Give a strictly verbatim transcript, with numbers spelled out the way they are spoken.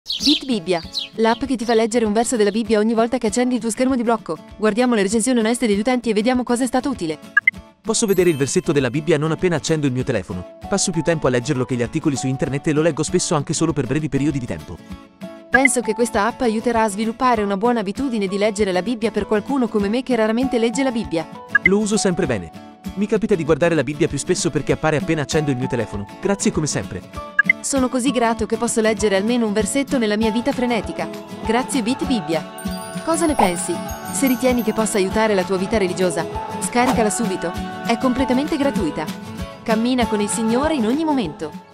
Bit Bibbia, l'app che ti fa leggere un verso della Bibbia ogni volta che accendi il tuo schermo di blocco. Guardiamo le recensioni oneste degli utenti e vediamo cosa è stato utile. Posso vedere il versetto della Bibbia non appena accendo il mio telefono. Passo più tempo a leggerlo che gli articoli su internet e lo leggo spesso anche solo per brevi periodi di tempo. Penso che questa app aiuterà a sviluppare una buona abitudine di leggere la Bibbia per qualcuno come me che raramente legge la Bibbia. Lo uso sempre bene. Mi capita di guardare la Bibbia più spesso perché appare appena accendo il mio telefono. Grazie come sempre. Sono così grato che posso leggere almeno un versetto nella mia vita frenetica. Grazie Bit Bibbia. Cosa ne pensi? Se ritieni che possa aiutare la tua vita religiosa, scaricala subito. È completamente gratuita. Cammina con il Signore in ogni momento.